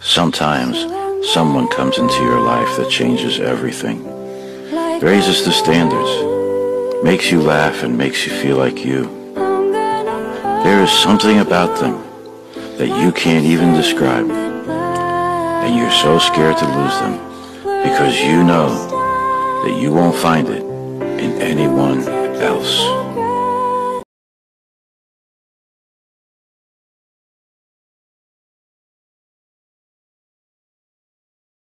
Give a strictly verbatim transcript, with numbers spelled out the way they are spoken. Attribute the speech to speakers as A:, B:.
A: Sometimes someone comes into your life that changes everything, raises the standards, makes you laugh and makes you feel like you. There is something about them that you can't even describe, and you're so scared to lose them because you know that you won't find it in anyone else.